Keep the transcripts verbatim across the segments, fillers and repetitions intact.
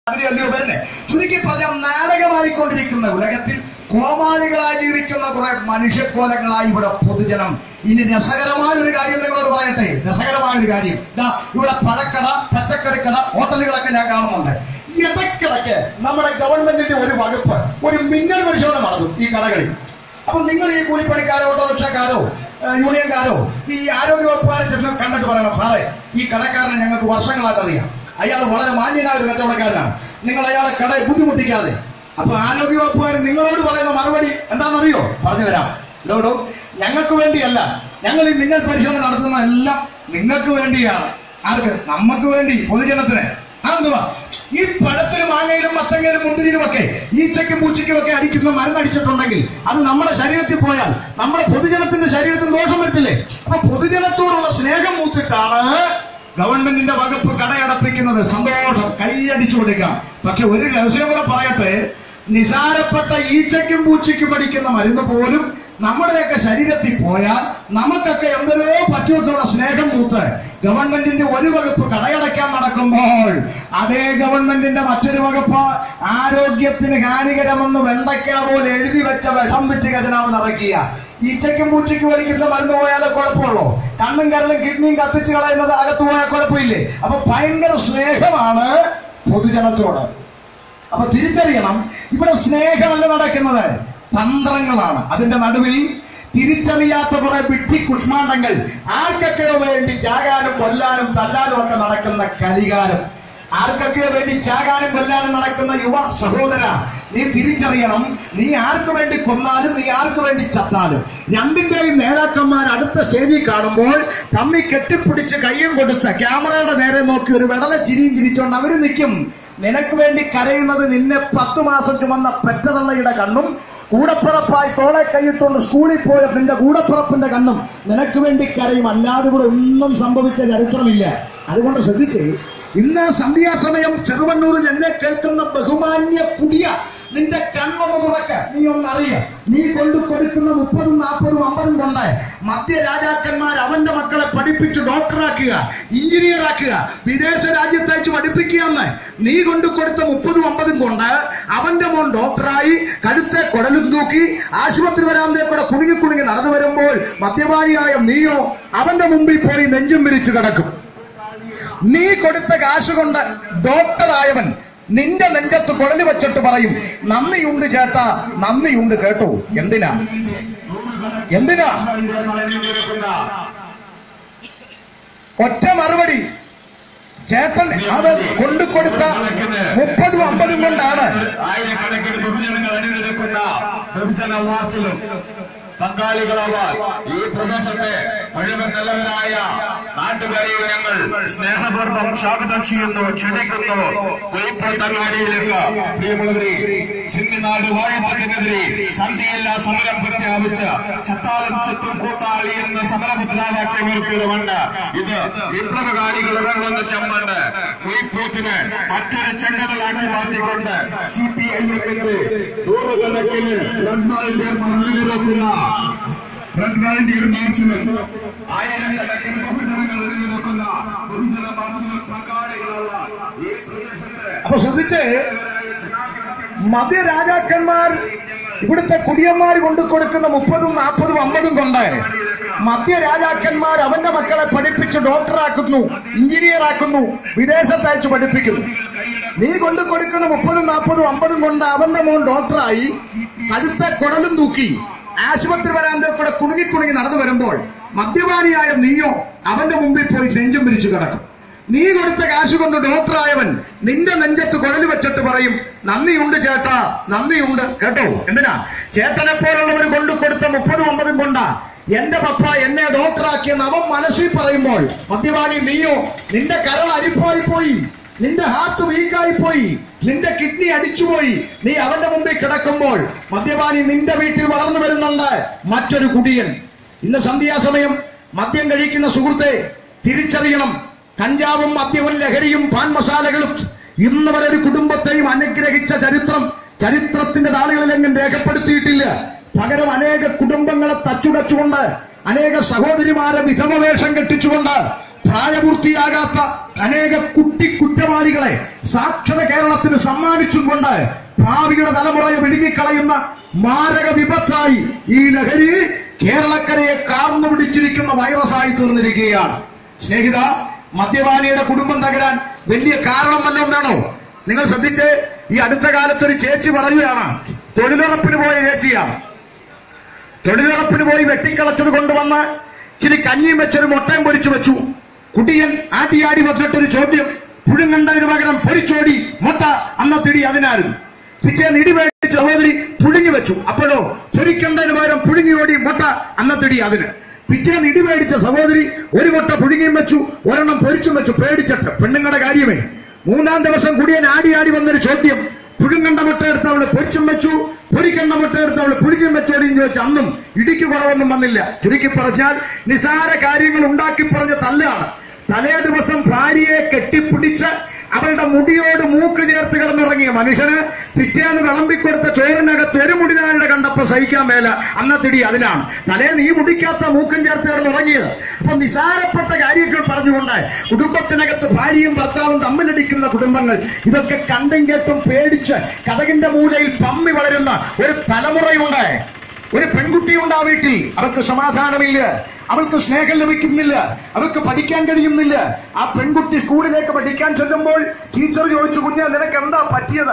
ചുരുക്കി പറഞ്ഞാൽ നാടകമായിക്കൊണ്ടിരിക്കുന്ന ഉലകത്തിൽ കോമാളികളായി ജീവിക്കുന്ന കുറെ മനുഷ്യക്കോലങ്ങളായി ഇവിടെ പൊതുജനം. ഇനി രസകരമായ ഒരു കാര്യം നിങ്ങളോട് പറയട്ടെ, രസകരമായ ഒരു കാര്യം. ഇതാ ഇവിടെ പഴക്കട, പച്ചക്കറിക്കട, ഹോട്ടലുകളൊക്കെ ഞാൻ കാണുന്നുണ്ട്. ഇടയ്ക്കിടയ്ക്ക് നമ്മുടെ ഗവൺമെന്റിന്റെ ഒരു വകുപ്പ് ഒരു മിന്നൽ പരിശോധന നടന്നു ഈ കടകളിൽ. അപ്പൊ നിങ്ങൾ ഈ കൂലിപ്പണിക്കാരോ ഓട്ടോറിക്ഷക്കാരോ യൂണിയൻകാരോ ഈ ആരോഗ്യ വകുപ്പുകാരെ ചെന്ന് കണ്ടിട്ട് പറയണം, സാറേ ഈ കടക്കാരനെ ഞങ്ങൾക്ക് വർഷങ്ങളായിട്ട് അറിയാം, അയാൾ വളരെ മാന്യനായ ഒരു കച്ചവടക്കാരനാണ്, നിങ്ങൾ അയാളെ കടയെ ബുദ്ധിമുട്ടിക്കാതെ. അപ്പൊ ആരോഗ്യ വകുപ്പുകാർ നിങ്ങളോട് പറയുന്ന മറുപടി എന്താണെന്നറിയോ? പറഞ്ഞു തരാം. ലോഡോ ഞങ്ങൾക്ക് വേണ്ടിയല്ല, ഞങ്ങൾ ഈ മിന്നൽ പരിശോധന നടത്തുന്നതെല്ലാം നിങ്ങൾക്ക് വേണ്ടിയാണ്. ആർക്ക്? നമുക്ക് വേണ്ടി, പൊതുജനത്തിന്. അതെന്തുവാ? ഈ പഴത്തിലും മാങ്ങയിലും മത്തങ്ങയിലും മുന്തിരിയിലും ഒക്കെ ഈച്ചയ്ക്കും പൂച്ചയ്ക്കും ഒക്കെ അടിക്കുന്ന മരുന്നടിച്ചിട്ടുണ്ടെങ്കിൽ അത് നമ്മുടെ ശരീരത്തിൽ പോയാൽ നമ്മുടെ പൊതുജനത്തിന്റെ ശരീരത്തിന് ദോഷം വരത്തില്ലേ? അപ്പൊ പൊതുജനത്തോടുള്ള സ്നേഹം മൂത്തിട്ടാണ് ഗവൺമെന്റിന്റെ വകുപ്പ് കടയടപ്പിക്കുന്നത്. സന്തോഷം, കൈയടിച്ചു കൊടുക്കാം. പക്ഷെ ഒരു രഹസ്യം കൂടെ പറയട്ടെ, നിസാരപ്പെട്ട ഈച്ചയ്ക്കും പൂച്ചയ്ക്കും അടിക്കുന്ന മരുന്ന് പോലും നമ്മുടെയൊക്കെ ശരീരത്തിൽ പോയാൽ നമുക്കൊക്കെ എന്തൊരോ പറ്റുമെന്നുള്ള സ്നേഹം മൂത്ത് ഗവൺമെന്റിന്റെ ഒരു വകുപ്പ് കടയടയ്ക്കാൻ നടക്കുമ്പോൾ അതേ ഗവൺമെന്റിന്റെ മറ്റൊരു വകുപ്പ് ആരോഗ്യത്തിന് ഹാനികരമെന്ന് വെണ്ടയ്ക്ക പോലെ എഴുതി വെച്ച വിഷം വിറ്റ് ഖജനാവ് നിറയ്ക്കുക. ഈച്ചയ്ക്കും പൂച്ചയ്ക്കും വലിക്കുന്ന മരുന്ന് പോയാലേ കുഴപ്പമുള്ളൂ. കണ്ണും കരളും കിഡ്നിയും കത്തിച്ച് കളയുന്നത് അകത്ത് പോയാൽ കുഴപ്പമില്ലേ? അപ്പൊ ഭയങ്കര സ്നേഹമാണ് പൊതുജനത്തോട്. അപ്പൊ തിരിച്ചറിയണം, ഇവിടെ സ്നേഹമല്ല നടക്കുന്നത്, തന്ത്രങ്ങളാണ്. അതിന്റെ നടുവിൽ തിരിച്ചറിയാത്ത കുറെ വിഡ്ഢി കുഷ്മാണ്ഡങ്ങൾ ആർക്കൊക്കെയോ വേണ്ടി ചാകാനും കൊല്ലാനും തല്ലാനും ഒക്കെ നടക്കുന്ന കലികാലം. ആർക്കൊക്കെയോ വേണ്ടി ചാകാനും കൊല്ലാനും നടക്കുന്ന യുവ സഹോദര, നീ തിരിച്ചറിയണം, നീ ആർക്ക് വേണ്ടി കൊന്നാലും നീ ആർക്ക് വേണ്ടി ചത്താലും രണ്ടിന്റെയും നേതാക്കന്മാർ അടുത്ത സ്റ്റേജിൽ കാണുമ്പോൾ തമ്മി കെട്ടിപ്പിടിച്ച് കയ്യും കൊടുത്ത് ക്യാമറയുടെ നേരെ നോക്കി ഒരു വെടല ചിരിയും ചിരിച്ചോണ്ട് അവര് നിൽക്കും. നിനക്ക് വേണ്ടി കരയുന്നത് നിന്നെ പത്തു മാസം ചുമന്ന പെറ്റതള്ളയുടെ കണ്ണും കൂടപ്പിറപ്പായി തോളെ കൈയിട്ടുകൊണ്ട് സ്കൂളിൽ പോയ നിന്റെ കൂടപ്പിറപ്പിന്റെ കണ്ണും നിനക്ക് വേണ്ടി കരയും. അല്ലാതെ ഇവിടെ ഒന്നും സംഭവിച്ച ചരിത്രമില്ല. അതുകൊണ്ട് ശ്രദ്ധിച്ച്, ഇന്ന് സന്ധ്യാസമയം ചെറുവണ്ണൂരിൽ എന്നെ കേൾക്കുന്ന ബഹുമാന്യ പുതിയ നിന്റെ കണ്ണൊന്ന് തുറക്ക. നീ ഒന്നറിയ, നീ കൊണ്ടു കൊടുക്കുന്ന മുപ്പതും നാൽപ്പതും അമ്പതും കൊണ്ട് മധ്യ രാജാക്കന്മാർ അവന്റെ മക്കളെ പഠിപ്പിച്ച് ഡോക്ടറാക്കുക, എഞ്ചിനീയർ ആക്കുക, വിദേശ രാജ്യത്തയച്ച് പഠിപ്പിക്കുക എന്ന്. നീ കൊണ്ടു കൊടുത്ത മുപ്പതും അമ്പതും കൊണ്ട് അവന്റെ മോൻ ഡോക്ടറായി കടുത്തെ കൊടലും തൂക്കി ആശുപത്രി വരാന്തേ കൂടെ കുണുങ്ങി കുണുങ്ങി നടന്നു വരുമ്പോൾ മദ്യപാനിയായ നീയോ അവന്റെ മുമ്പിൽ പോയി നെഞ്ചും വിരിച്ചു കിടക്കും. നീ കൊടുത്ത കാശ് കൊണ്ട് ഡോക്ടറായവൻ നിന്റെ നെഞ്ചത്ത് കുഴല് വെച്ചിട്ട് പറയും, നന്ദിയുണ്ട് ചേട്ടാ, നന്ദിയുണ്ട് കേട്ടോ. എന്തിനാ എന്തിനാ ഒറ്റ മറുപടി, ചേട്ടൻ അത് കൊണ്ടു കൊടുത്ത മുപ്പതും അമ്പതും കൊണ്ടാണ്. ആയിരക്കണക്കിന് ബഹുജനങ്ങൾ അണിനിരക്കുന്ന ബഹുജന വാർത്തലും പങ്കാളികളാവാൻ ഈ പ്രദേശത്തെ മുഴുവൻ നിലവിലായ നാട്ടുകാരെയും ഞങ്ങൾ സ്നേഹപൂർവ്വം സ്വാഗതം ചെയ്യുന്നു, ക്ഷണിക്കുന്നു. വെളിപ്പോത്തങ്ങാടിയിലേക്ക് പ്രിയമുള്ളവരെ, ചിന്നിനാട് വാഴത്തതിനെതിരെ സന്ധിയില്ലാ സമരം പ്രഖ്യാപിച്ച് ചത്താലും ചെത്തും കൂട്ടാളി എന്ന സമരമുദ്രാവാക്യമുയർത്തിയതുകൊണ്ട് ഇത് വിപ്ലവകാരികൾ ഇറങ്ങുന്ന ചെമ്മണ്ട് വെളിപ്പോത്തിന് മറ്റൊരു ചെങ്കടലാക്കി മാറ്റിക്കൊണ്ട് സി പി ഐ എമ്മിന്റെ നൂറുകണക്കിന് റൺമാളിന്റെമാർ അണിനിരക്കുന്ന റെഡ് വാലന്റിയർ മാർച്ചിലും ആയിരക്കണക്കിന് ബഹുജനങ്ങൾ അണിനിരക്കുന്ന ബഹുജന മാർച്ചിലും പങ്കാളികളായ ഈ പ്രദേശത്ത്. അപ്പൊ ശ്രദ്ധിച്ച്, മധ്യ രാജാക്കന്മാർ ഇവിടുത്തെ കുടിയന്മാർ കൊണ്ടു കൊടുക്കുന്ന മുപ്പതും നാൽപ്പതും അമ്പതും കൊണ്ട് മധ്യ രാജാക്കന്മാർ അവന്റെ മക്കളെ പഠിപ്പിച്ച് ഡോക്ടറാക്കുന്നു, എഞ്ചിനീയർ ആക്കുന്നു, വിദേശത്തയച്ച് പഠിപ്പിക്കുന്നു. നീ കൊണ്ടു കൊടുക്കുന്ന മുപ്പതും നാൽപ്പതും അമ്പതും കൊണ്ട് അവന്റെ മോൻ ഡോക്ടറായി കടുത്ത കുടലും തൂക്കി ആശുപത്രി വരാന്തേ കൂടെ കുണുങ്ങി കുണുങ്ങി നടന്നു വരുമ്പോൾ മദ്യപാനിയായ നീയോ അവന്റെ മുമ്പിൽ പോയി നെഞ്ചും പിരിച്ചു കിടക്കും. നീ കൊടുത്ത കാശ് കൊണ്ട് ഡോക്ടറായവൻ നിന്റെ നെഞ്ചത്ത് കുഴല് വെച്ചിട്ട് പറയും, നന്ദിയുണ്ട് ചേട്ടാ, നന്ദിയുണ്ട് കേട്ടോ. എന്തിനാ? ചേട്ടനെ പോലുള്ളവർ കൊണ്ടു കൊടുത്ത മുപ്പതും അമ്പതും കൊണ്ടാ എന്റെ പപ്പ എന്നെ ഡോക്ടറാക്കിയെന്ന് അവൻ മനസ്സിൽ പറയുമ്പോൾ മദ്യപാനി നീയോ നിന്റെ കരൾ അരിപ്പായി പോയി, നിന്റെ ഹാർട്ട് വീക്കായി പോയി, നിന്റെ കിഡ്നി അടിച്ചുപോയി. നീ അവന്റെ മുമ്പിൽ കിടക്കുമ്പോൾ മദ്യപാനി നിന്റെ വീട്ടിൽ വളർന്നു വരുന്നുണ്ട് മറ്റൊരു കുടിയൻ. ഇന്ന് സന്ധ്യാസമയം മദ്യം കഴിക്കുന്ന സുഹൃത്തെ തിരിച്ചറിയണം, കഞ്ചാവും മദ്യവും ലഹരിയും പാൻ മസാലകളും ഇന്ന് വരെ ഒരു കുടുംബത്തെയും അനുഗ്രഹിച്ച ചരിത്രം ചരിത്രത്തിന്റെ താളുകളിലെങ്ങും രേഖപ്പെടുത്തിയിട്ടില്ല. പകരം അനേക കുടുംബങ്ങളെ തച്ചുടച്ചുകൊണ്ട്, അനേക സഹോദരിമാരെ വിധവവേഷം കെട്ടിച്ചുകൊണ്ട് പ്രായപൂർത്തിയാകാത്ത അനേക കുട്ടി കുറ്റവാളികളെ സാക്ഷര കേരളത്തിന് സമ്മാനിച്ചും കൊണ്ട് ഭാവിയുടെ തലമുറയെ വിഴുങ്ങിക്കളയുന്ന മാരക വിപത്തായി ഈ ലഹരി കേരളക്കരയെ കാർന്നു പിടിച്ചിരിക്കുന്ന വൈറസായി തീർന്നിരിക്കുകയാണ്. സ്നേഹിത, മദ്യപാനിയുടെ കുടുംബം തകരാൻ വലിയ കാരണം വല്ലതും വേണോ? നിങ്ങൾ ശ്രദ്ധിച്ച്, ഈ അടുത്ത കാലത്ത് ഒരു ചേച്ചി പറയുകയാണ്, തൊഴിലുറപ്പിന് പോയ ചേച്ചിയാണ്. തൊഴിലുറപ്പിന് പോയി വെട്ടിക്കളച്ചത് കൊണ്ടുവന്ന് ഇച്ചിരി കഞ്ഞിയും വെച്ചൊരു മുട്ടയും പൊരിച്ചു വെച്ചു. കുട്ടിയൻ ആട്ടിയാടി വന്നിട്ടൊരു ചോദ്യം, പുഴുങ്ങണ്ടതിന് പകരം പൊരിച്ചോടി മുട്ട അന്നത്തിടി അതിനായിരുന്നു. പിറ്റേന്ന് ഇടിവേടിച്ച് സഹോദരി പുഴുങ്ങി വെച്ചു. അപ്പോഴോ പൊരിക്കണ്ടതിന് പകരം പുഴുങ്ങിയോടി മുട്ട അന്നത്തിടി അതിന്. പിറ്റേന്ന് ഇടിവേടിച്ച സഹോദരി ഒരു മുട്ട പുഴുങ്ങിയും വെച്ചു, ഒരെണ്ണം പൊരിച്ചും വെച്ചു, പേടിച്ചിട്ട്. പെണ്ണുങ്ങളുടെ കാര്യമേ. മൂന്നാം ദിവസം കുടിയൻ ആടി ആടി വന്നൊരു ചോദ്യം, പുഴുങ്ങണ്ട മുട്ട എടുത്ത് അവള് പൊരിച്ചും വെച്ചു, പൊരിക്കണ്ട മുട്ട എടുത്ത് അവള് പുഴുങ്ങിയും വെച്ചോടിയും ചോദിച്ചു. അന്നും ഇടിക്ക് കുറവൊന്നും വന്നില്ല. ചുരുക്കി പറഞ്ഞാൽ നിസാര കാര്യങ്ങൾ ഉണ്ടാക്കി പറഞ്ഞ തല്ലാണ്. തലേ ദിവസം ഭാര്യയെ കെട്ടിപ്പിടിച്ച് അവളുടെ മുടിയോട് മൂക്ക് ചേർത്ത് കിടന്നിറങ്ങിയ മനുഷ്യന് പിറ്റേന്ന് വിളമ്പിക്കൊടുത്ത ചോറിനകത്ത് ഒരു മുടിനാരുടെ കണ്ടപ്പോ സഹിക്കാൻ മേല, അന്നത്തിടി അതിനാണ്. തലേന്ന് ഈ മുടിക്കാത്ത മൂക്കും ചേർത്ത് കിടന്നിറങ്ങിയത്. അപ്പൊ നിസാരപ്പെട്ട കാര്യങ്ങൾ പറഞ്ഞുകൊണ്ട് കുടുംബത്തിനകത്ത് ഭാര്യയും ഭർത്താവും തമ്മിലടിക്കുന്ന കുടുംബങ്ങൾ, ഇതൊക്കെ കണ്ടും കേട്ടും പേടിച്ച് കതകിന്റെ മൂലയിൽ പമ്മി വളരുന്ന ഒരു തലമുറയുണ്ട്. ഒരു പെൺകുട്ടിയുണ്ട് ആ വീട്ടിൽ. അവൾക്ക് സമാധാനമില്ല, അവൾക്ക് സ്നേഹം ലഭിക്കുന്നില്ല, അവൾക്ക് പഠിക്കാൻ കഴിയുന്നില്ല. ആ പെൺകുട്ടി സ്കൂളിലേക്ക് പഠിക്കാൻ ചെല്ലുമ്പോൾ ടീച്ചർ ചോദിച്ചു, കുഞ്ഞ് നിനക്ക് എന്താ പറ്റിയത്?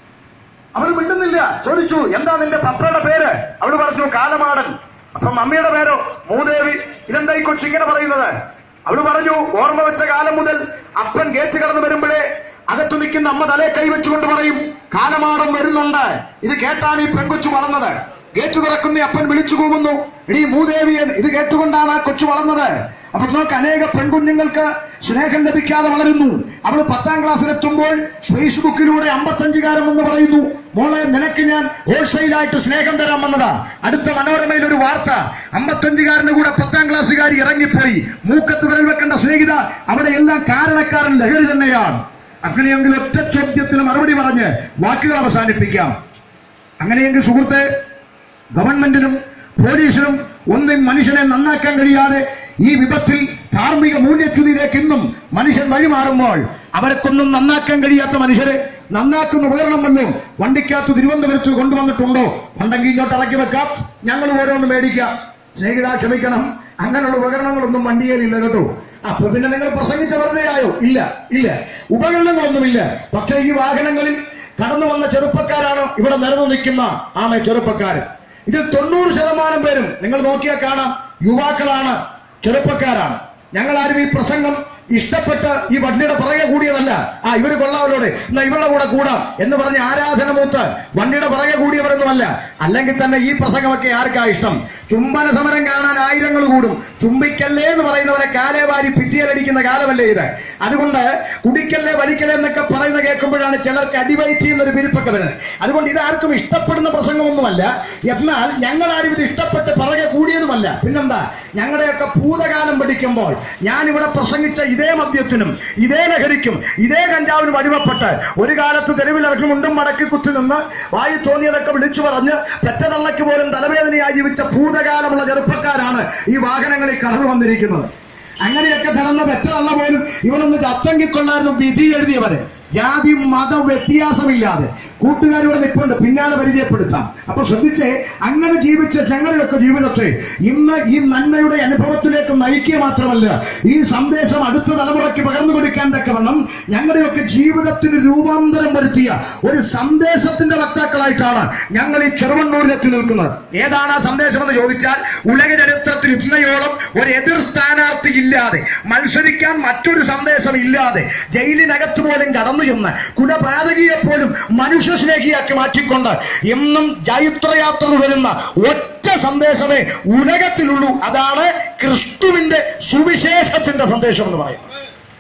അവൾ മിണ്ടുന്നില്ല. ചോദിച്ചു, എന്താ നിന്റെ പപ്പയുടെ പേര്? അവള് പറഞ്ഞു, കാലമാടൻ. അപ്പൊ മമ്മിയുടെ പേരോ? മൂദേവി. ഇതെന്താ ഈ കൊച്ചിങ്ങനെ പറയുന്നത്? അവള് പറഞ്ഞു, ഓർമ്മ വെച്ച കാലം മുതൽ അപ്പൻ ഗേറ്റ് കടന്നു വരുമ്പോഴേ അകത്തു നിൽക്കുന്ന അമ്മ തലേ കൈവച്ചുകൊണ്ട് പറയും, കാലമാടൻ വരുന്നുണ്ട്. ഇത് കേട്ടാണ് ഈ പെൺകൊച്ചു വളർന്നത്. ഗേറ്റ് തുറക്കുന്ന അപ്പൻ വിളിച്ചു പോകുന്നു, എടീ മൂദേവിയെ. ഇത് കേട്ടുകൊണ്ടാണ് ആ കൊച്ചു വളർന്നത്. അപ്പൊ നോക്ക്, അനേക പെൺകുഞ്ഞുങ്ങൾക്ക് സ്നേഹം ലഭിക്കാതെ വളരുന്നു. അവള് പത്താം ക്ലാസ്സിലെത്തുമ്പോൾ ഫേസ്ബുക്കിലൂടെ അമ്പത്തഞ്ചുകാരൻ എന്ന് പറയുന്നു, മോളെ നിനക്ക് ഞാൻ ഹോൾസെയിലായിട്ട് സ്നേഹം തരാൻ വന്നതാ. അടുത്ത മനോരമയിൽ ഒരു വാർത്ത, അമ്പത്തഞ്ചുകാരന് കൂടെ പത്താം ക്ലാസ്സുകാരി ഇറങ്ങിപ്പോയി. മൂക്കത്ത് വിരൽ വെക്കേണ്ട സ്നേഹിത, അവിടെ എല്ലാം കാരണക്കാരൻ ലഹരി തന്നെയാണ്. അങ്ങനെയെങ്കിൽ ഒറ്റ ചോദ്യത്തിന് മറുപടി പറഞ്ഞ് വാക്കുകൾ അവസാനിപ്പിക്കാം. അങ്ങനെയെങ്കിൽ സുഹൃത്തെ, ഗവൺമെന്റിനും പോലീസിനും ഒന്നും മനുഷ്യനെ നന്നാക്കാൻ കഴിയാതെ ഈ വിപത്തിൽ ധാർമ്മിക മൂല്യച്യുതിയിലേക്ക് ഇന്നും മനുഷ്യൻ വഴിമാറുമ്പോൾ അവർക്കൊന്നും നന്നാക്കാൻ കഴിയാത്ത മനുഷ്യരെ നന്നാക്കുന്ന ഉപകരണം വല്ലതും വണ്ടിക്കകത്ത് തിരുവനന്തപുരത്ത് കൊണ്ടുവന്നിട്ടുണ്ടോ? ഉണ്ടെങ്കിൽ ഇങ്ങോട്ട് ഇറക്കി വെക്കാം, ഞങ്ങൾ ഓരോന്ന് മേടിക്കാം. സ്നേഹിത, ക്ഷമിക്കണം, അങ്ങനെയുള്ള ഉപകരണങ്ങളൊന്നും വണ്ടിയിലില്ല കേട്ടോ. അപ്പൊ പിന്നെ നിങ്ങൾ പ്രസംഗിച്ച വെറുതെ ആയോ? ഇല്ല ഇല്ല, ഉപകരണങ്ങളൊന്നുമില്ല. പക്ഷേ ഈ വാഹനങ്ങളിൽ കടന്നു വന്ന ചെറുപ്പക്കാരാണ് ഇവിടെ നിരന്നു നിൽക്കുന്ന ആമ ചെറുപ്പക്കാരൻ. ഇതിൽ തൊണ്ണൂറ് ശതമാനം പേരും നിങ്ങൾ നോക്കിയാൽ കാണാം യുവാക്കളാണ്, ചെറുപ്പക്കാരാണ്. ഞങ്ങൾ ആരും ഈ പ്രസംഗം ഇഷ്ടപ്പെട്ട് ഈ വണ്ടിയുടെ പുറകെ കൂടിയതല്ല. ആ ഇവര് കൊള്ളാവരോടെ എന്നാ ഇവരുടെ കൂടെ കൂടാം എന്ന് പറഞ്ഞ് ആരാധന മൂത്ത് വണ്ടിയുടെ പുറകെ കൂടിയവരൊന്നുമല്ല. അല്ലെങ്കിൽ തന്നെ ഈ പ്രസംഗമൊക്കെ ആർക്കാ ഇഷ്ടം? ചുംബന സമരം കാണാൻ ആയിരങ്ങൾ കൂടും. ചുംബിക്കല്ലേ എന്ന് പറയുന്നവരെ കാലേ വാരി ഭിത്തിയിലടിക്കുന്ന കാലമല്ലേ ഇത്? അതുകൊണ്ട് കുടിക്കല്ലേ വലിക്കല്ലേ എന്നൊക്കെ പറയുന്ന കേൾക്കുമ്പോഴാണ് ചിലർക്ക് അടിവയറ്റ് ചെയ്യുന്ന ഒരു വിരിപ്പൊക്കെ വരുന്നത്. അതുകൊണ്ട് ഇത് ആർക്കും ഇഷ്ടപ്പെടുന്ന പ്രസംഗമൊന്നുമല്ല. എന്നാൽ ഞങ്ങളാരും ഇത് ഇഷ്ടപ്പെട്ട് പുറകെ കൂടിയതുമല്ല. പിന്നെന്താ, ഞങ്ങളുടെയൊക്കെ ഭൂതകാലം പഠിക്കുമ്പോൾ ഞാനിവിടെ പ്രസംഗിച്ച ഇതേ മദ്യത്തിനും ഇതേ ലഹരിക്കും ഇതേ കഞ്ചാവിനും അടിമപ്പെട്ട് ഒരു കാലത്ത് തെരുവിലിറക്കി മുണ്ടും മടക്കി കുത്തി നിന്ന് വായി തോന്നിയതൊക്കെ വിളിച്ചു പറഞ്ഞ് പെറ്റതള്ളയ്ക്ക് പോലും തലവേദനയായി ജീവിച്ച ഭൂതകാലമുള്ള ചെറുപ്പക്കാരാണ് ഈ വാഹനങ്ങളിൽ കടന്നു വന്നിരിക്കുന്നത്. അങ്ങനെയൊക്കെ തടന്ന പെറ്റതള്ള പോലും ഇവനൊന്ന് ചത്തങ്കിക്കൊള്ളായിരുന്നു വിധി എഴുതിയവരെ. ജാതി മത വ്യത്യാസമില്ലാതെ കൂട്ടുകാരിവിടെ നിൽപ്പുണ്ട്, പിന്നാലെ പരിചയപ്പെടുത്താം. അപ്പൊ ശ്രദ്ധിച്ചേ, അങ്ങനെ ജീവിച്ച ഞങ്ങളുടെയൊക്കെ ജീവിതത്തെ ഇന്ന് ഈ നന്മയുടെ അനുഭവത്തിലേക്ക് നയിക്കുക മാത്രമല്ല, ഈ സന്ദേശം അടുത്ത തലമുറയ്ക്ക് പകർന്നു കൊടുക്കാൻ തക്കവണ്ണം ഞങ്ങളുടെയൊക്കെ ജീവിതത്തിന് രൂപാന്തരം വരുത്തിയ ഒരു സന്ദേശത്തിന്റെ വക്താക്കളായിട്ടാണ് ഞങ്ങൾ ഈ ചെറുവണ്ണൂരിലെത്തി നിൽക്കുന്നത്. ഏതാണ് ആ സന്ദേശം എന്ന് ചോദിച്ചാൽ, ഉലക ചരിത്രത്തിൽ ഇന്നയോളം ഒരു എതിർ സ്ഥാനാർത്ഥി ഇല്ലാതെ, മത്സരിക്കാൻ മറ്റൊരു സന്ദേശം ഇല്ലാതെ, ജയിലിനകത്ത് പോലും കടന്നു ചെന്ന് കുലപാതകിയെ പോലും മനുഷ്യ സ്നേഹിയാക്കി മാറ്റിക്കൊണ്ട് എന്നും ജൈത്രയാത്ര വരുന്ന ഒറ്റ സന്ദേശമേ ഉലകത്തിലുള്ളൂ. അതാണ് ക്രിസ്തുവിന്റെ സുവിശേഷത്തിന്റെ സന്ദേശം എന്ന് പറയുന്നത്.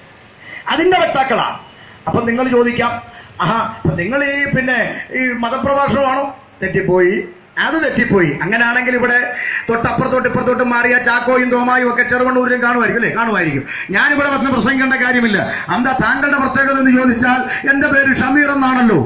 അതിന്റെ വക്താക്കളാ. അപ്പൊ നിങ്ങൾ ചോദിക്കാം, ആഹാ നിങ്ങൾ ഈ പിന്നെ ഈ മതപ്രഭാഷണമാണോ? തെറ്റിപ്പോയി, അത് തെറ്റിപ്പോയി. അങ്ങനെയാണെങ്കിൽ ഇവിടെ തൊട്ടപ്പുറത്തോട്ട് ഇപ്പുറത്തോട്ട് മാറിയ ചാക്കോയും തോമായും ഒക്കെ ചെറുവണ്ണൂരിലും കാണുമായിരിക്കും അല്ലേ? കാണുമായിരിക്കും. ഞാനിവിടെ വന്ന് പ്രസംഗിക്കേണ്ട കാര്യമില്ല. എന്താ താങ്കളുടെ പ്രത്യേകത എന്ന് ചോദിച്ചാൽ, എന്റെ പേര് ഷമീർ എന്നാണല്ലോ.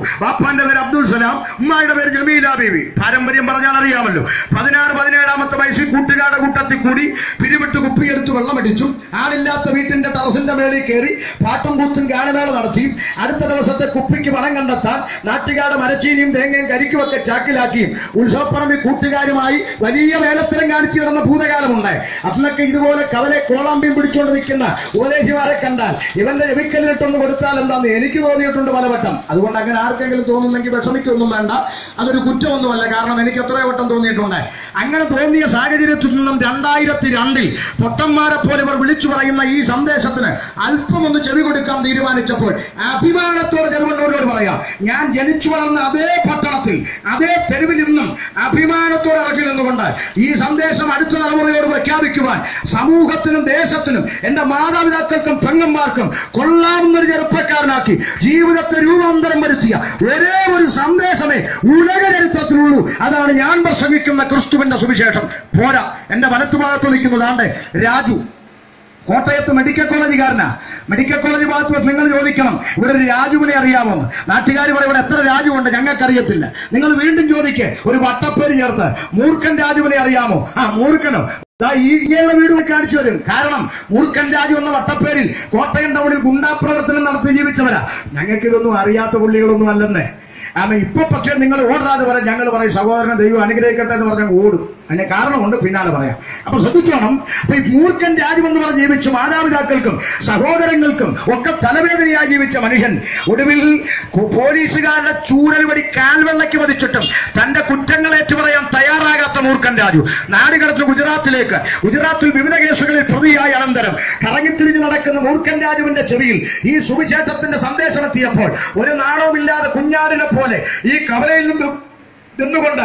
ബാപ്പാന്റെ പേര് അബ്ദുൽ സലാം, ഉമ്മായുടെ പേര് ജമീല ബീവി. പാരമ്പര്യം പറഞ്ഞാൽ അറിയാമല്ലോ. പതിനാറ് പതിനേഴാമത്തെ വയസ്സിൽ കൂട്ടുകാരുടെ കൂട്ടത്തിൽ കൂടി പിരിവിട്ട് കുപ്പിയെടുത്ത് വെള്ളമടിച്ചും ആളില്ലാത്ത വീട്ടിന്റെ ടെറസിന്റെ മേളിൽ കയറി പാട്ടും കൂത്തും ഗാനമേള നടത്തിയും അടുത്ത ദിവസത്തെ കുപ്പിക്ക് പണം കണ്ടെത്താൻ നാട്ടുകാരുടെ മരച്ചീനിയും തേങ്ങയും കരിക്കുമൊക്കെ ചാക്കിലാക്കിയും ഉത്സവപ്പറമ്പിൽ കൂട്ടുകാരുമായി വലിയ വേലത്തിലും കാണിച്ചു കിടന്ന ഭൂതകാലമുണ്ടായി. അന്നൊക്കെ ഇതുപോലെ കവലെ കോളാമ്പിയും പിടിച്ചുകൊണ്ട് നിൽക്കുന്ന ഉപദേശിമാരെ കണ്ടാൽ ഇവന്റെ ജപിക്കലിട്ടൊന്ന് കൊടുത്താൽ എന്താന്ന് എനിക്ക് തോന്നിയിട്ടുണ്ട് പലവട്ടം. അതുകൊണ്ട് അങ്ങനെ ആർക്കെങ്കിലും തോന്നുന്നെങ്കിൽ വിഷമിക്കൊന്നും വേണ്ട, അതൊരു കുറ്റമൊന്നുമല്ല. കാരണം എനിക്ക് എത്രയോ വട്ടം തോന്നിയിട്ടുണ്ട്. അങ്ങനെ തോന്നിയ സാഹചര്യത്തിൽ നിന്നും രണ്ടായിരത്തി രണ്ടിൽ പൊട്ടന്മാരെ പോലെ ഇവർ വിളിച്ചു പറയുന്ന ഈ സന്ദേശത്തിന് അല്പം ഒന്ന് ചെവി കൊടുക്കാൻ തീരുമാനിച്ചപ്പോൾ അഭിമാനത്തോടെ ചെറുവണ്ണൂരോട് പറയാം, ഞാൻ ജനിച്ചു വളർന്ന അതേ പട്ടണത്തിൽ അതേ തെരുവിൽ നിന്നും അഭിമാനത്തോടെ ഇറക്കി നിന്നുകൊണ്ട് ഈ സന്ദേശം അടുത്ത തലമുറയോട് പ്രഖ്യാപിക്കുവാൻ സമൂഹത്തിനും ദേശത്തിനും എന്റെ മാതാപിതാക്കൾക്കും പെങ്ങന്മാർക്കും കൊള്ളാവുന്നൊരു ചെറുപ്പക്കാരനാക്കി ജീവിതത്തെ രൂപാന്തരം വരുത്തിയ ഒരേ ഒരു സന്ദേശമേ ഉലക ചരിത്രത്തിലുള്ളൂ. അതാണ് ഞാൻ പ്രസംഗിക്കുന്ന ക്രിസ്തുവിന്റെ സുവിശേഷം. പോരാ, എന്റെ വലത്തുഭാഗത്ത് നിൽക്കുന്നതാണ്ട് രാജു, കോട്ടയത്ത് മെഡിക്കൽ കോളേജുകാരനാ. മെഡിക്കൽ കോളേജ് ഭാഗത്ത് നിങ്ങൾ ചോദിക്കണം, ഇവിടെ ഒരു രാജുവിനെ അറിയാമെന്ന്. നാട്ടുകാർ പറയും ഇവിടെ എത്ര രാജുവുണ്ട്, ഞങ്ങൾക്കറിയത്തില്ല. നിങ്ങൾ വീണ്ടും ചോദിക്കേ, ഒരു വട്ടപ്പേര് ചേർത്ത് മൂർഖൻ രാജുവിനെ അറിയാമോ? ആ മൂർഖനോ? ഈ ഇങ്ങനെയുള്ള വീടുകൾ കാണിച്ചു തരും. കാരണം മൂർഖൻ രാജു എന്ന വട്ടപ്പേരിൽ കോട്ടയം ടൗണിൽ ഗുണ്ടാപ്രവർത്തനം നടത്തി ജീവിച്ചവരാ. ഞങ്ങൾക്ക് ഇതൊന്നും അറിയാത്ത പുള്ളികളൊന്നും അല്ലെന്നേ. ആമ ഇപ്പൊ പക്ഷെ നിങ്ങൾ ഓടാതെ പറയാം, ഞങ്ങൾ പറയും സഹോദരനെ ദൈവം അനുഗ്രഹിക്കട്ടെ എന്ന് പറഞ്ഞാൽ ഓടും. അതിന്റെ കാരണമുണ്ട്, പിന്നാലെ പറയാം. അപ്പൊ ശ്രദ്ധിച്ചോണം. അപ്പൊ ഈ മൂർഖൻ രാജ്യമെന്ന് പറഞ്ഞ് ജീവിച്ച മാതാപിതാക്കൾക്കും സഹോദരങ്ങൾക്കും ഒക്കെ തലവേദനയായി ജീവിച്ച മനുഷ്യൻ ഒടുവിൽ പോലീസുകാരുടെ ചൂരൽ വടി കാൽവെള്ളയ്ക്ക് വധിച്ചിട്ടും തന്റെ കുറ്റങ്ങൾ ഏറ്റുപറയാൻ തയ്യാറാകാത്ത മൂർഖൻ രാജു നാട് കടന്ന് ഗുജറാത്തിലേക്ക്, ഗുജറാത്തിൽ വിവിധ കേസുകളിൽ പ്രതിയായ അനന്തരം കറങ്ങിത്തിരിഞ്ഞു നടക്കുന്ന മൂർഖൻ രാജുവിന്റെ ചെവിയിൽ ഈ സുവിശേഷത്തിന്റെ സന്ദേശം എത്തിയപ്പോൾ ഒരു നാണവുമില്ലാതെ കുഞ്ഞാടിനെ പോലെ ഈ കവലയിൽ നിന്നും നിന്നുകൊണ്ട്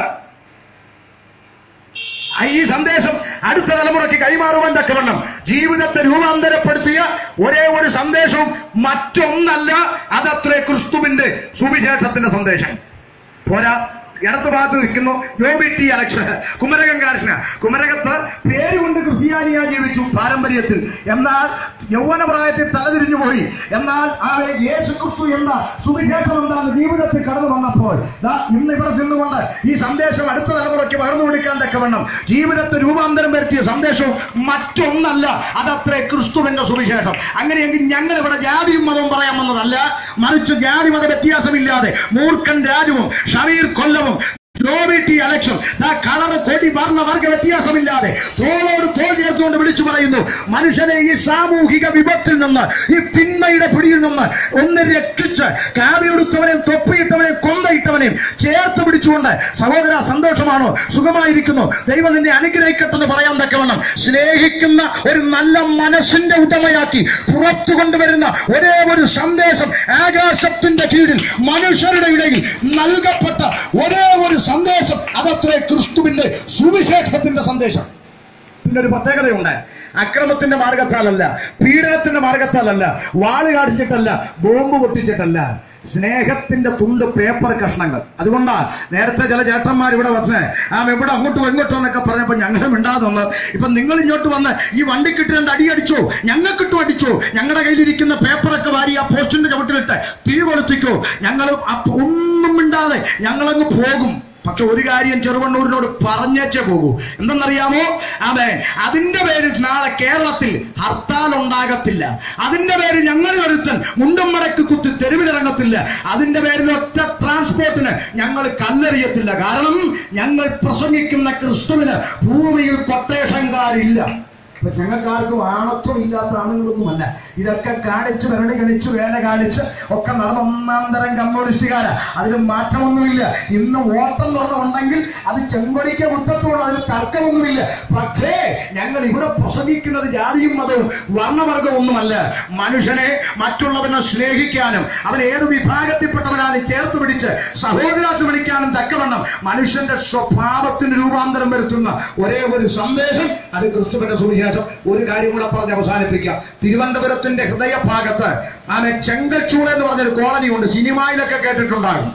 ഈ സന്ദേശം അടുത്ത തലമുറയ്ക്ക് കൈമാറുവാൻ തക്കവണ്ണം ജീവിതത്തെ രൂപാന്തരപ്പെടുത്തിയ ഒരേ ഒരു സന്ദേശവും മറ്റൊന്നല്ല, അതത്രേ ക്രിസ്തുവിന്റെ സുവിശേഷത്തിന്റെ സന്ദേശം. പോരാ, ഇടത്തു ഭാഗത്ത് നിൽക്കുന്നു ജോബി ടി അലക്സ്, കുമരകംകാരന്. കുമരകത്ത് പേരുകൊണ്ട് ക്രിസ്ത്യാനിയാ ജീവിച്ചു പാരമ്പര്യത്തിൽ. എന്നാൽ യൗവന പ്രായത്തിൽ തലതിരിഞ്ഞു പോയി. എന്നാൽ ആ യേശു ക്രിസ്തു എന്ന സുവിശേഷം എന്താണ് ജീവിതത്തിൽ കടന്നു വന്നപ്പോൾ ഇന്ന് ഇവിടെ നിന്നുകൊണ്ട് ഈ സന്ദേശം അടുത്ത തലമുറയ്ക്ക് പകർന്നു കൊടുക്കാൻ തക്കവണ്ണം ജീവിതത്തെ രൂപാന്തരം വരുത്തിയ സന്ദേശവും മറ്റൊന്നല്ല, അതത്രേ ക്രിസ്തുവിന്റെ സുവിശേഷം. അങ്ങനെയെങ്കിൽ ഞങ്ങൾ ഇവിടെ ജാതിയും മതവും പറയാൻ വന്നതല്ല, മറിച്ച് ജാതി മത വ്യത്യാസമില്ലാതെ മൂർഖൻ രാജുവും ഷമീർ കൊല്ലവും ജോബി ടി അലക്സും കളറ് കൊടി വർണ്ണ വർഗ വ്യത്യാസമില്ലാതെ തോളോട് തോൾ ചേർത്തുകൊണ്ട് വിളിച്ചു പറയുന്നു, മനുഷ്യനെ ഈ സാമൂഹിക വിപത്തിൽ നിന്ന്, ഈ തിന്മയുടെ പിടിയിൽ നിന്ന് ഒന്ന് രക്ഷിച്ച് കാവിയെടുത്തവനെയും തൊപ്പിയിട്ടവനെയും കൊന്തയിട്ടവനെയും ചേർത്ത് പിടിച്ചുകൊണ്ട് സഹോദര സന്തോഷമാണോ, സുഖമായിരിക്കുന്നു, ദൈവം നിന്നെ അനുഗ്രഹിക്കട്ടെന്ന് പറയാൻ തക്കവണ്ണം സ്നേഹിക്കുന്ന ഒരു നല്ല മനസ്സിന്റെ ഉടമയാക്കി പുറത്തു കൊണ്ടുവരുന്ന ഒരേ ഒരു സന്ദേശം ആകാശത്തിന്റെ കീഴിൽ മനുഷ്യരുടെ ഇടയിൽ നൽകപ്പെട്ട ഒരേ ഒരു സന്ദേശം, അതത്രേ ക്രിസ്തുവിന്റെ സുവിശേഷത്തിന്റെ സന്ദേശം. പിന്നെ ഒരു പ്രത്യേകതയുണ്ട്. അക്രമത്തിന്റെ മാർഗത്താലല്ല, പീഡനത്തിന്റെ മാർഗത്താലല്ല, വാള് കാണിച്ചിട്ടല്ല, ബോംബ് പൊട്ടിച്ചിട്ടല്ല, സ്നേഹത്തിന്റെ തുണ്ട് പേപ്പർ കഷ്ണങ്ങൾ. അതുകൊണ്ടാ നേരത്തെ ചില ചേട്ടന്മാർ ഇവിടെ വന്ന് ആ ഇവിടെ അങ്ങോട്ടും ഇങ്ങോട്ടും എന്നൊക്കെ പറഞ്ഞപ്പോ ഞങ്ങളും മിണ്ടാതൊന്ന്, ഇപ്പൊ നിങ്ങൾ ഇങ്ങോട്ട് വന്ന് ഈ വണ്ടിക്കിട്ട് രണ്ട് അടി അടിച്ചോ, ഞങ്ങൾക്കിട്ടും അടിച്ചോ, ഞങ്ങളുടെ കയ്യിലിരിക്കുന്ന പേപ്പറൊക്കെ വാരി ആ പോസ്റ്റിന്റെ ചവിട്ടിലിട്ട് തീ കൊളുത്തിക്കോ, ഞങ്ങൾ ഒന്നും മിണ്ടാതെ ഞങ്ങളങ്ങ് പോകും. പക്ഷെ ഒരു കാര്യം ചെറുവണ്ണൂരിനോട് പറഞ്ഞേച്ചേ പോകൂ. എന്തെന്നറിയാമോ? അതെ, അതിന്റെ പേരിൽ നാളെ കേരളത്തിൽ ഹർത്താൽ ഉണ്ടാകത്തില്ല. അതിന്റെ പേരിൽ ഞങ്ങൾ ഒരുത്തൻ മുണ്ടും മടക്കി കുത്തി തെരുവിലിറങ്ങത്തില്ല. അതിന്റെ പേരിൽ ഒറ്റ ട്രാൻസ്പോർട്ടിന് ഞങ്ങൾ കല്ലെറിയത്തില്ല. കാരണം ഞങ്ങൾ പ്രസംഗിക്കുന്ന ക്രിസ്തുവിന് ഭൂമിയിൽ കൊട്ടേഷൻകാരില്ല. അപ്പൊ ഞങ്ങൾക്കാർക്കും ആണത്വം ഇല്ലാത്ത ആളുകളൊന്നുമല്ല. ഇതൊക്കെ കാണിച്ച് വരടി കണിച്ച് വേല കാണിച്ച് ഒക്കെ നടന്ന ഒന്നാം തരം കമ്മ്യൂണിസ്റ്റുകാരാ. അതിന് മാറ്റമൊന്നുമില്ല. ഇന്ന് വോട്ടം തുറന്നുണ്ടെങ്കിൽ അത് ചെങ്കൊടിക്ക് മുത്തത്തോളം അതിന് തർക്കമൊന്നുമില്ല. പക്ഷേ ഞങ്ങൾ ഇവിടെ പ്രസംഗിക്കുന്നത് ജാതിയും മതവും വർണ്ണവർഗവും ഒന്നുമല്ല. മനുഷ്യനെ മറ്റുള്ളവനെ സ്നേഹിക്കാനും അവൻ ഏത് വിഭാഗത്തിൽപ്പെട്ടവനാണ് ചേർത്ത് പിടിച്ച് സഹോദരാത്ത് വിളിക്കാനും തക്കവണ്ണം മനുഷ്യന്റെ സ്വഭാവത്തിന് രൂപാന്തരം വരുത്തുന്ന ഒരേ ഒരു സന്ദേശം, അത് ക്രിസ്തുവിന്റെ സുവിശേഷം. ഒരു കാര്യം കൂടെ പറഞ്ഞ് അവസാനിപ്പിക്കാം. തിരുവനന്തപുരത്തിന്റെ ഹൃദയഭാഗത്ത് ആമെ ചെങ്കൽച്ചൂട് എന്ന് പറഞ്ഞൊരു കോളനി ഉണ്ട്. സിനിമയിലൊക്കെ കേട്ടിട്ടുണ്ടാകും.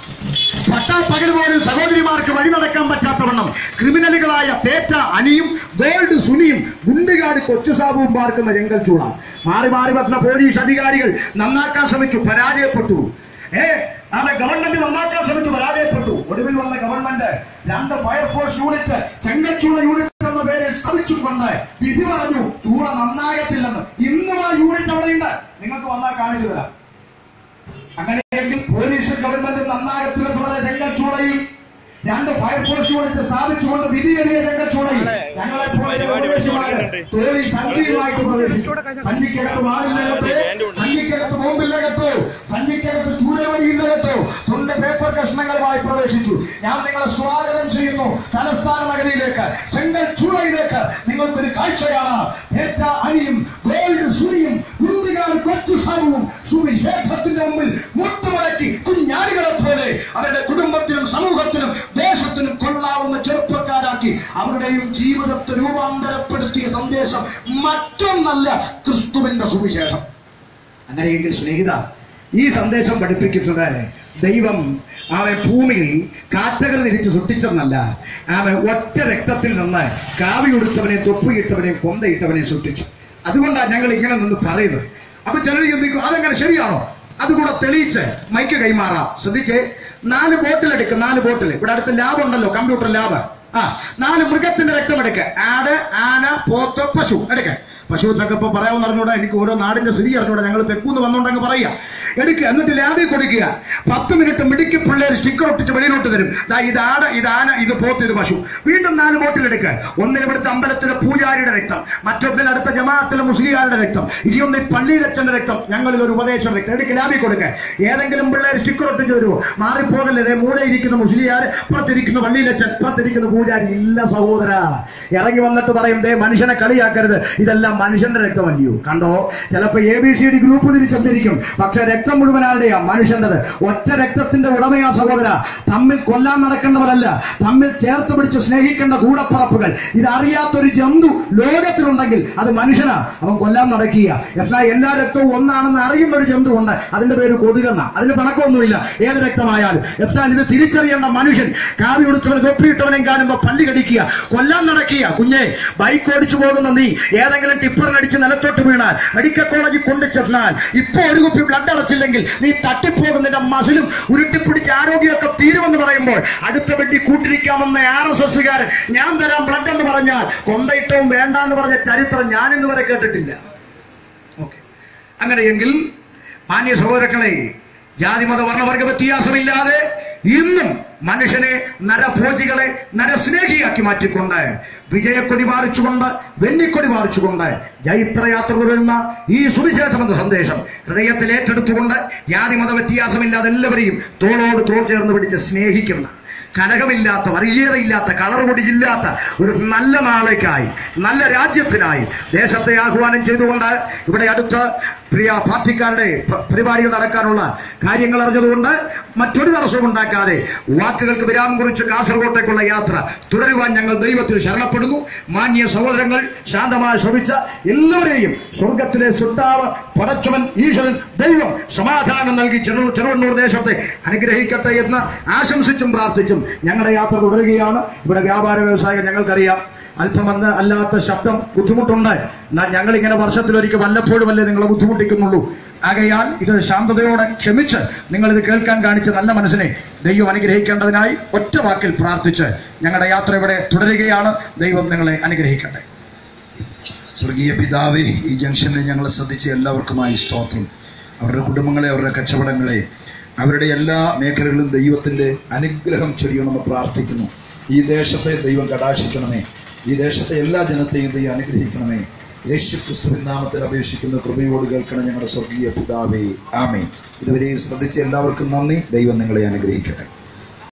പട്ടാപ്പകൽ പോലും സഹോദരിമാർക്ക് വഴി നടക്കാൻ പറ്റാത്തവണ്ണം ക്രിമിനലുകളായ പേറ്റ അനിയും ഗോൾഡ് സുനിയും ഗുണ്ടുകാട് കൊച്ചുസാബുവും പാർക്കുന്ന ചെങ്കൽച്ചൂട. മാറി മാറി വന്ന പോലീസ് അധികാരികൾ നന്നാക്കാൻ ശ്രമിച്ചു, പരാജയപ്പെട്ടു. ഏ അവ ഗവൺമെന്റ് ഒടുവിൽ വന്ന ഗവൺമെന്റ് രണ്ട് ഫയർഫോഴ്സ് യൂണിറ്റ് ചെങ്കച്ചൂള യൂണിറ്റ് എന്ന പേരിൽ സ്ഥാപിച്ചുകൊണ്ട് വിധി പറഞ്ഞു ചൂള നന്നാകത്തില്ലെന്ന്. ഇന്നും ആ യൂണിറ്റ് അവിടെയുണ്ട്, നിങ്ങൾക്ക് വന്നാൽ കാണിച്ചു തരാം. അങ്ങനെയെങ്കിൽ പോലീസ് ഗവൺമെന്റ് നന്നാകത്തിലെന്നുള്ള ചെങ്കച്ചൂളയിൽ രണ്ട് ഫയർഫോഴ്സ് യൂണിറ്റ് സ്ഥാപിച്ചുകൊണ്ട് വിധി എഴുതിയ ചെങ്കച്ചൂളയിൽ ഞങ്ങളെ പോലെ തോഴി സഞ്ജീവമായിട്ട് പ്രവേശിച്ചു. സഞ്ജിക്കകത്ത് മാറില്ലകത്ത്, സഞ്ജിക്കകത്ത് ബോംബില്ലകത്തോ, സഞ്ജിക്കകത്ത് ചൂരവടിയില്ലകത്തോ തൊണ്ട് പേപ്പർ കഷ്ണങ്ങളുമായി പ്രവേശിച്ചു. ഞാൻ നിങ്ങളെ സ്വാഗതം ചെയ്യുന്നു തലസ്ഥാന നഗരിയിലേക്ക്, ചെങ്കൽച്ചൂളയിലേക്ക്. നിങ്ങൾക്കൊരു കാഴ്ചയാണ്. ഏറ്റ അരിയും ഗോൾഡ് സുരിയും കുന്തികാൽ കൊച്ചു സർവവും സുവിശേഷത്തിന്റെ മുമ്പിൽ മുട്ടുമടക്കി കുഞ്ഞാടികളെ പോലെ അവരുടെ കുടുംബത്തിനും സമൂഹത്തിനും ദേശത്തിനും കൊള്ളാവുന്ന ചെറുപ്പക്കാരാക്കി അവരുടെയും ജീവിതത്തെ രൂപാന്തരപ്പെടുത്തിയ സന്ദേശം മറ്റൊന്നല്ല ക്രിസ്തുവിന്റെ സുവിശേഷം. അങ്ങനെയെങ്കിൽ സ്നേഹിത, ഈ സന്ദേശം പഠിപ്പിക്കുന്നത് ദൈവം അവൻ ഭൂമിയിൽ കാറ്റകൾ തിരിച്ച് സൃഷ്ടിച്ചെന്നല്ല, അവൻ ഒറ്റ രക്തത്തിൽ നിന്ന് കാവിയുടുത്തവനെ തൊപ്പിയിട്ടവനെ കൊന്തയിട്ടവനെ സൃഷ്ടിച്ചു. അതുകൊണ്ടാണ് ഞങ്ങൾ ഇങ്ങനെ നിന്ന് പറയുന്നത്. അപ്പൊ ചിലർ ചിന്തിക്കും അതെങ്ങനെ ശരിയാണോ? അതുകൂടെ തെളിയിച്ച് മൈക്ക് കൈമാറാം. ശ്രദ്ധിച്ചേ, നാല് ബോട്ടിൽ എടുക്കും. നാല് ബോട്ടിൽ ഇവിടെ അടുത്ത് ലാബ് ഉണ്ടല്ലോ, കമ്പ്യൂട്ടർ ലാബ്. ആ നാല് മൃഗത്തിന്റെ രക്തം എടുക്ക. ആട്, ആന, പോത്ത്, പശു എടുക്ക. പശു എന്നൊക്കെ ഇപ്പൊ പറയാമെന്ന് അറിഞ്ഞൂടാ, എനിക്ക് ഓരോ നാടിന്റെ സ്ഥിതി അറിഞ്ഞൂടാ, ഞങ്ങൾ തെക്കൂന്ന് വന്നോണ്ടങ്ങ് പറയാ. എടുക്കുക, എന്നിട്ട് ലാബിൽ കൊടുക്കുക. പത്ത് മിനിറ്റ് മിടുക്കി പിള്ളേർ സ്റ്റിക്കർ ഒട്ടിച്ച് വെളിയിലോട്ട് തരും. ഇത് ആട്, ഇത് ആന, ഇത് പോത്ത്, ഇത് പശു. വീണ്ടും നാല് ബോട്ടിൽ എടുക്കുക. ഒന്നിന് ഇവിടുത്തെ അമ്പലത്തിലെ പൂജാരിയുടെ രക്തം, മറ്റൊന്നിൽ അടുത്ത ജമാഅത്തിലെ മുസ്ലിയാരുടെ രക്തം, ഇനിയൊന്നിൽ പള്ളിയിലച്ഛന്റെ രക്തം, ഞങ്ങളിൽ ഒരു ഉപദേശം രക്തം എടുക്കുക. ലാബിൽ കൊടുക്കുക. ഏതെങ്കിലും പിള്ളേർ സ്റ്റിക്കർ ഒട്ടിച്ച് തരുമോ? മാറിപ്പോകല്ലേ, മൂടെ ഇരിക്കുന്ന മുസ്ലിയാർ, ഇപ്പുറത്തിരിക്കുന്ന പള്ളിയിലച്ഛൻ, ഇപ്പുറത്തിരിക്കുന്ന പൂജാരി. ഇല്ല സഹോദര, ഇറങ്ങി വന്നിട്ട് പറയും ദേ മനുഷ്യനെ കളിയാക്കരുത്, ഇതെല്ലാം മനുഷ്യന്റെ രക്തമല്ലയോ. കണ്ടോ, ചിലപ്പോ A B C D group തിരിച്ചെന്നിരിക്കും, പക്ഷെ രക്തം മുഴുവൻ ആരുടെയാ? മനുഷ്യൻ്റെത്. ഒറ്റ രക്തത്തിന്റെ ഉടമയാ സഹോദര. തമ്മിൽ കൊല്ലാൻ നടക്കേണ്ടവരല്ല, തമ്മിൽ ചേർത്ത് പിടിച്ച് സ്നേഹിക്കേണ്ട കൂടപ്പറപ്പുകൾ. ഇതറിയാത്തൊരു ജന്തു ലോകത്തിലുണ്ടെങ്കിൽ അത് മനുഷ്യനാ. അവൻ കൊല്ലാൻ നടക്കുക. എന്നാൽ എല്ലാ രക്തവും ഒന്നാണെന്ന് അറിയുന്ന ഒരു ജന്തു ഉണ്ട്, അതിന്റെ പേര് കൊതുകെന്ന. അതിന് പിണക്കമൊന്നുമില്ല ഏത് രക്തമായാലും. എന്നാൽ ഇത് തിരിച്ചറിയേണ്ട മനുഷ്യൻ കാവി ഉടുത്തവനെ തൊപ്പിയിട്ടവനെയും കാണുമ്പോ പള്ളി കടിക്കുക, കൊല്ലാൻ നടക്കുക. കുഞ്ഞെ, ബൈക്ക് ഓടിച്ചു പോകുന്ന നീ ഏതെങ്കിലും ടിപ്പറിനടിച്ച് നിലത്തോട്ട് വീണാൽ, മെഡിക്കൽ കോളേജിൽ കൊണ്ടു ചെന്നാൽ, ഇപ്പൊ ഒരു കുപ്പി ബ്ലഡ് അടച്ചില്ലെങ്കിൽ നീ തട്ടിപ്പോകുന്നതിന്റെ മസിലും ഉരുട്ടിപ്പിടിച്ച് ആരോഗ്യമൊക്കെ തീരുമെന്ന് പറയുമ്പോൾ അടുത്ത വെട്ടി കൂട്ടിരിക്കാമെന്ന ആർ എസ് എസ്സുകാരൻ ഞാൻ തരാം ബ്ലഡ് എന്ന് പറഞ്ഞാൽ കൊന്തയിട്ടവും വേണ്ട എന്ന് പറഞ്ഞ ചരിത്രം ഞാൻ ഇന്ന് വരെ കേട്ടിട്ടില്ല. ഓക്കെ, അങ്ങനെയെങ്കിൽ മാന്യ സഹോദരങ്ങളെ, ജാതിമത വർണ്ണവർഗ വ്യത്യാസമില്ലാതെ ഇന്നും മനുഷ്യനെ നരഭോജികളെ നരസ്നേഹിയാക്കി മാറ്റിക്കൊണ്ട് വിജയക്കൊടി പാറിച്ചുകൊണ്ട് വെന്നിക്കൊടി പാറിച്ചുകൊണ്ട് ജൈത്രയാത്ര തുടരുന്ന ഈ സുവിശേഷം എന്ന സന്ദേശം ഹൃദയത്തിൽ ഏറ്റെടുത്തുകൊണ്ട് ജാതിമത വ്യത്യാസമില്ലാതെ എല്ലാവരെയും തോളോട് തോൾ ചേർന്ന് പിടിച്ച് സ്നേഹിക്കുന്ന, കലകമില്ലാത്ത, വർഗീയതയില്ലാത്ത, കളറുപൊടിയില്ലാത്ത ഒരു നല്ല നാളേക്കായി, നല്ല രാജ്യത്തിനായി ദേശത്തെ ആഹ്വാനം ചെയ്തുകൊണ്ട് ഇവിടെ അടുത്ത് പ്രിയ പാർട്ടിക്കാരുടെ പരിപാടികൾ നടക്കാനുള്ള കാര്യങ്ങൾ അറിഞ്ഞതുകൊണ്ട് മറ്റൊരു തടസ്സവും ഉണ്ടാക്കാതെ വാക്കുകൾക്ക് വിരാമം കുറിച്ച് കാസർഗോട്ടേക്കുള്ള യാത്ര തുടരുവാൻ ഞങ്ങൾ ദൈവത്തിൽ ശരണപ്പെടുന്നു. മാന്യ സഹോദരങ്ങൾ, ശാന്തമായി ശ്രമിച്ച എല്ലാവരെയും സ്വർഗത്തിലെ സുട്ടാവ് പടച്ചവൻ ഈശ്വരൻ ദൈവം സമാധാനം നൽകി ചെറുവണ്ണൂർ ദേശത്തെ അനുഗ്രഹിക്കട്ടെ എന്ന് ആശംസിച്ചും പ്രാർത്ഥിച്ചും ഞങ്ങളുടെ യാത്ര തുടരുകയാണ്. ഇവിടെ വ്യാപാര വ്യവസായം ഞങ്ങൾക്കറിയാം, അല്പമെന്ന് അല്ലാത്ത ശബ്ദം ബുദ്ധിമുട്ടുണ്ട്. എന്നാൽ ഞങ്ങൾ ഇങ്ങനെ വർഷത്തിലൊരിക്കൽ വല്ലപ്പോഴും അല്ലേ നിങ്ങളെ ബുദ്ധിമുട്ടിക്കുന്നുള്ളൂ. ആകയാൽ ഇത് ശാന്തതയോടെ ക്ഷമിച്ച് നിങ്ങൾ ഇത് കേൾക്കാൻ കാണിച്ച നല്ല മനസ്സിനെ ദൈവം അനുഗ്രഹിക്കേണ്ടതിനായി ഒറ്റ വാക്കിൽ പ്രാർത്ഥിച്ച് ഞങ്ങളുടെ യാത്ര ഇവിടെ തുടരുകയാണ്. ദൈവം നിങ്ങളെ അനുഗ്രഹിക്കട്ടെ. സ്വർഗീയ പിതാവേ, ഈ ജംഗ്ഷനിൽ ഞങ്ങളെ ശ്രദ്ധിച്ച എല്ലാവർക്കുമായി സ്തോത്രം. അവരുടെ കുടുംബങ്ങളെ, അവരുടെ കച്ചവടങ്ങളെ, അവരുടെ എല്ലാ മേഖലകളിലും ദൈവത്തിന്റെ അനുഗ്രഹം ചൊരിയണമെന്ന് പ്രാർത്ഥിക്കുന്നു. ഈ ദേശത്തെ ദൈവം കടാക്ഷിക്കണമേ. ഈ ദേശത്തെ എല്ലാ ജനത്തെയും ദൈവം അനുഗ്രഹിക്കണമേ. യേശു ക്രിസ്തുവിൻ നാമത്തിൽ അപേക്ഷിക്കുന്ന കൃപയോട് കേൾക്കണം ഞങ്ങളുടെ സ്വർഗീയ പിതാവേ. ആമേൻ. ഇതുവരെ ശ്രദ്ധിച്ച എല്ലാവർക്കും നന്ദി. ദൈവം നിങ്ങളെ അനുഗ്രഹിക്കട്ടെ.